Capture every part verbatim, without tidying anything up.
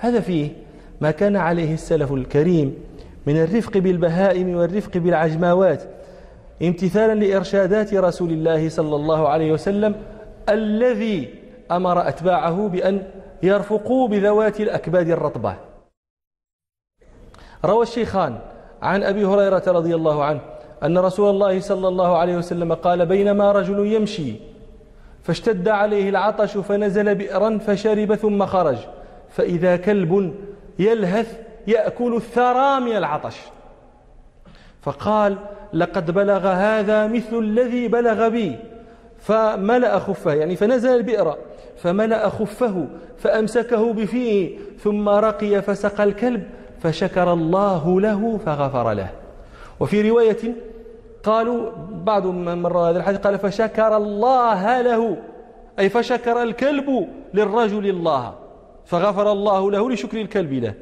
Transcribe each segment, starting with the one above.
هذا فيه ما كان عليه السلف الكريم من الرفق بالبهائم والرفق بالعجماوات، امتثالا لإرشادات رسول الله صلى الله عليه وسلم الذي أمر أتباعه بأن يرفقوا بذوات الأكباد الرطبة. روى الشيخان عن أبي هريرة رضي الله عنه أن رسول الله صلى الله عليه وسلم قال: بينما رجل يمشي فاشتد عليه العطش فنزل بئرا فشرب ثم خرج، فإذا كلب يلهث يأكل الثرى من العطش، فقال: لقد بلغ هذا مثل الذي بلغ بي، فملأ خفه، يعني فنزل البئر فملأ خفه فأمسكه بفيه ثم رقي فسقى الكلب فشكر الله له فغفر له. وفي رواية قالوا بعض من روى هذا الحديث قال: فشكر الله له، أي فشكر الكلب للرجل الله فغفر الله له لشكر الكلب له.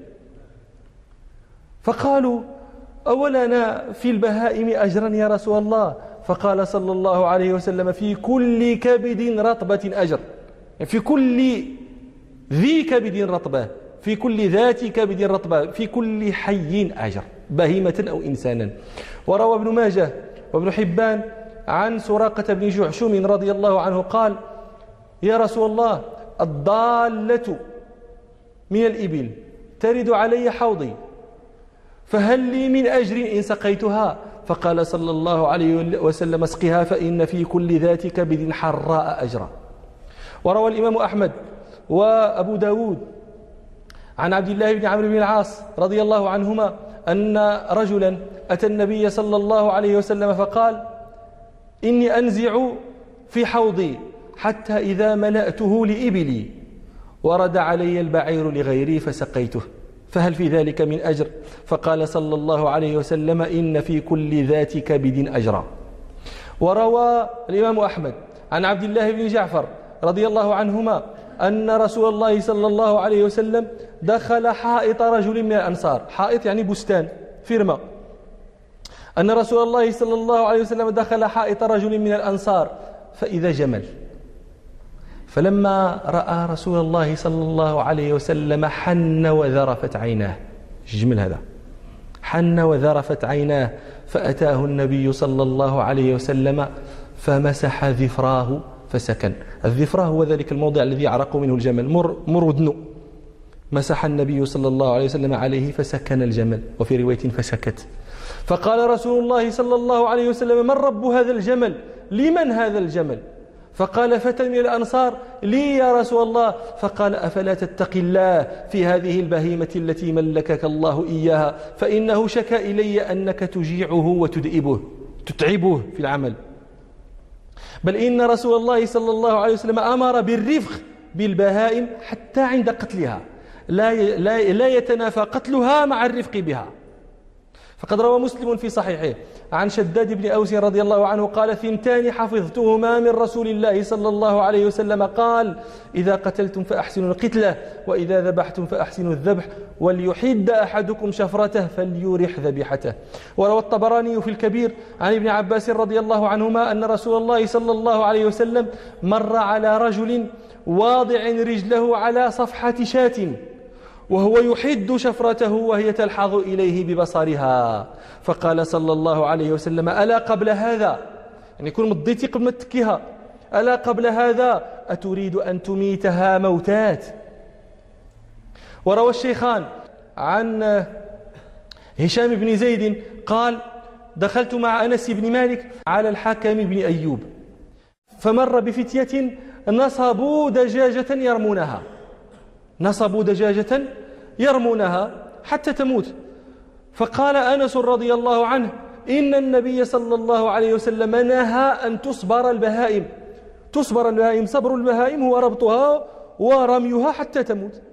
فقالوا: أولنا في البهائم أجرا يا رسول الله؟ فقال صلى الله عليه وسلم: في كل كبد رطبة أجر، في كل ذي كبد رطبة، في كل ذات كبد رطبة، في كل حي أجر، بهيمة أو إنسانا. وروى ابن ماجه وابن حبان عن سراقة بن جعشم رضي الله عنه قال: يا رسول الله، الضالة من الإبل ترد علي حوضي، فهل لي من أجر إن سقيتها؟ فقال صلى الله عليه وسلم: اسقها فإن في كل ذات كبد حراء أجرا. وروى الإمام أحمد وأبو داود عن عبد الله بن عمرو بن العاص رضي الله عنهما أن رجلا أتى النبي صلى الله عليه وسلم فقال: إني أنزع في حوضي حتى إذا ملأته لإبلي ورد علي البعير لغيري فسقيته، فهل في ذلك من أجر؟ فقال صلى الله عليه وسلم: إن في كل ذات كبد أجرا. وروى الإمام أحمد عن عبد الله بن جعفر رضي الله عنهما أن رسول الله صلى الله عليه وسلم دخل حائط رجل من الأنصار، حائط يعني بستان فيرما، أن رسول الله صلى الله عليه وسلم دخل حائط رجل من الأنصار فإذا جمل، فلما رأى رسول الله صلى الله عليه وسلم حن وذرفت عيناه، الجمل هذا حن وذرفت عيناه، فأتاه النبي صلى الله عليه وسلم فمسح ذفراه فسكن. الذفراه هو ذلك الموضع الذي يعرق منه الجمل، مر, مر ودنو، مسح النبي صلى الله عليه وسلم عليه فسكن الجمل، وفي رواية فسكت. فقال رسول الله صلى الله عليه وسلم: من رب هذا الجمل؟ لمن هذا الجمل؟ فقال فتى من الأنصار: لي يا رسول الله. فقال: أفلا تتقي الله في هذه البهيمة التي ملكك الله إياها، فإنه شكى إلي أنك تجيعه وتدئبه تتعبه في العمل، بل إن رسول الله صلى الله عليه وسلم أمر بالرفق بالبهائم حتى عند قتلها، لا لا لا يتنافى قتلها مع الرفق بها. فقد روى مسلم في صحيحه عن شداد بن أوس رضي الله عنه قال: ثنتان حفظتهما من رسول الله صلى الله عليه وسلم قال: إذا قتلتم فأحسنوا القتلة، وإذا ذبحتم فأحسنوا الذبح، وليحد أحدكم شفرته فليرح ذبيحته. وروى الطبراني في الكبير عن ابن عباس رضي الله عنهما أن رسول الله صلى الله عليه وسلم مر على رجل واضع رجله على صفحة شاة وهو يحد شفرته وهي تلحظ إليه ببصرها، فقال صلى الله عليه وسلم: ألا قبل هذا، يعني يكون مضيتي قبل ما تكيها، ألا قبل هذا أتريد أن تميتها موتات. وروى الشيخان عن هشام بن زيد قال: دخلت مع أنس بن مالك على الحكم بن أيوب، فمر بفتية نصبوا دجاجة يرمونها نصبوا دجاجة يرمونها حتى تموت، فقال أنس رضي الله عنه: إن النبي صلى الله عليه وسلم نهى أن تصبر البهائم تصبر البهائم صبر البهائم هو ربطها ورميها حتى تموت.